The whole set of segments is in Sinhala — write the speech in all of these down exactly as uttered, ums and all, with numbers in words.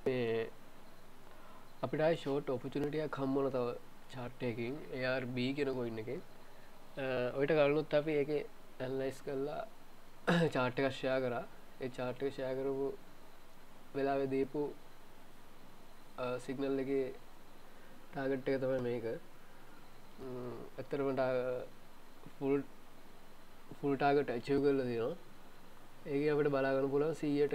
මේ අපිට ආයි ෂෝට් ඔපචුනිටි එකක් හම්බ වුණා තව chart එකකින් A R B කියන coin එකේ. ඔයිට කලිනුත් අපි ඒකේ ඇනලයිස් කරලා chart එක share කරා. ඒ chart එක share කරපු වෙලාවේ දීපු සිග්නල් එකේ ටාගට් එක තමයි මේක. ඇත්තටම ෆුල් ෆුල් ටාගට් අචීව් කරලා තියෙනවා. ඒකේ අපිට බලා ගන්න පුළුවන් සීයට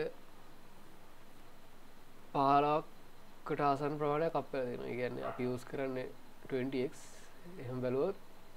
පහළොවකට ආසන්න ප්‍රමාණයක් අප් වෙලා තියෙනවා. ඒ කියන්නේ අපි යූස් කරන්නේ twenty x. එහෙම බැලුවොත්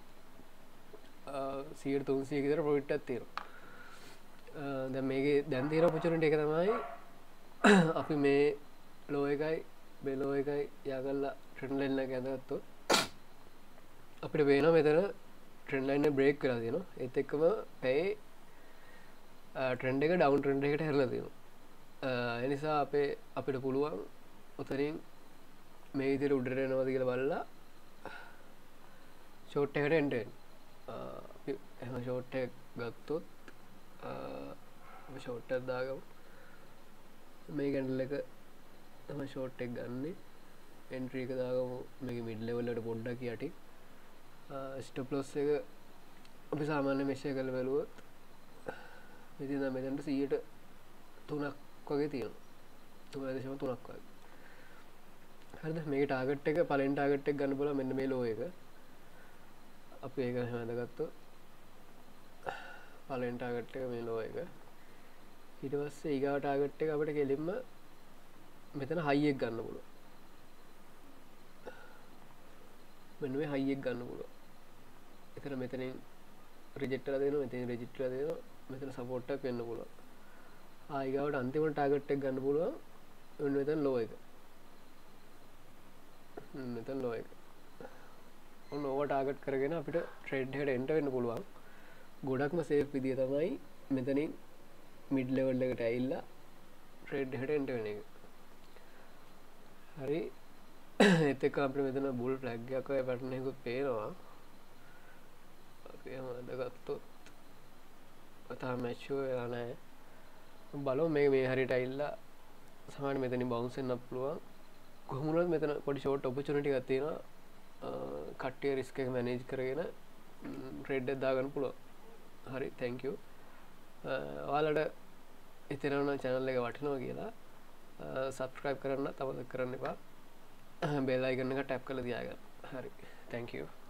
සීයට තුන්සිය විතර ප්‍රොෆිට් එකක් තියෙනවා. දැන් මේකේ දැන් තියෙන ඔපචුනිටි එක තමයි අපි මේ ලෝ එකයි මේ ලෝ එකයි යකල්ලා ට්‍රෙන්ඩ් ලයින් එක ඇඳගත්තොත් අපිට පේනවා මෙතන ට්‍රෙන්ඩ් ලයින් එක බ්‍රේක් කරලා තියෙනවා. ඒත් එක්කම පැයේ ට්‍රෙන්ඩ් එක ඩවුන් ට්‍රෙන්ඩ් එකකට හැරලා තියෙනවා. ඒ නිසා අපේ අපිට පුළුවන් උතරින් මේ විදිහට උඩට එනවද කියලා බලලා ෂෝට් එකට එන්න වෙනවා. අපි එහෙම ෂෝට් එක ගත්තොත් අපි ෂෝට් එකක් දාගමු. මේ කැන්ඩල් එක තමයි ෂෝට් එක ගන්නෙ. එන්ට්‍රි එක දාගමු මේක මිඩ් ලෙවල් එකට පොඩ්ඩක් යටි. ස්ටොප් ලොස් එක අපි සාමාන්‍ය මෙෂර් කරලා බලුවොත් මෙතන නම් මෙතනට සීයට තුනක් වගේ තියෙනවා. තුන දශම තුනක් වගේ. හරිද? මේකේ ටාගට් එක පළවෙනි ටාගට් එක ගන්න බලලා මෙන්න මේ ලෝ එක. අපි ඒක හැමදාගත්තොත් පළවෙනි ටාගට් එක මේ ලෝ එක. ඊට පස්සේ ඊගාව ටාගට් එක අපිට කෙලින්ම මෙතන හයි එක ගන්න පුළුවන්. මෙන්න මේ හයි එක ගන්න පුළුවන්. එතන මෙතනින් රිජෙක්ට් වෙලා දෙනවා, මෙතනින් රිජෙක්ට් වෙලා දෙනවා, මෙතන සපෝට් එකක් වෙන්න පුළුවන්. ආ ඊගාවට අන්තිම ටාගට් එක ගන්න පුළුවන්. මෙන්න මෙතන ලෝ එක. මෙතන ලෝ එක. ඔන්න ඕව ටාගට් කරගෙන අපිට ට්‍රේඩ් එකට එන්ටර් වෙන්න පුළුවන්. ගොඩක්ම සේෆ් විදිය තමයි මෙතනින් මිඩ් ලෙවල් එකට ඇවිල්ලා ට්‍රේඩ් එකට එන්ටර් වෙන එක. හරි. ඒත් එක්ක අපිට මෙතන බුල් ෆ්ලැග් එකක් වගේ පැටර්න් එකකුත් පේනවා. අපි එහෙම අදගත්තොත් තාම මැච් වෙලා නැහැ. බලමු මේ මේ හරියට ඇවිල්ලා සමහර මෙතනින් බවුන්ස් වෙන්න පුළුවන්. කොහොම වුණත් මෙතන පොඩි ෂෝට් ඔපචුනිටි එකක් තියෙනවා. කට්ටිය රිස්ක් එක මැනේජ් කරගෙන ට්‍රේඩ් එක දාගන්න පුළුවන්. හරි thank you. ඔයාලට හිතෙනවා channel එක වටිනවා කියලා subscribe කරන්න අමතක කරන්න එපා. bell icon එක tap කරලා තියාගන්න. හරි thank you.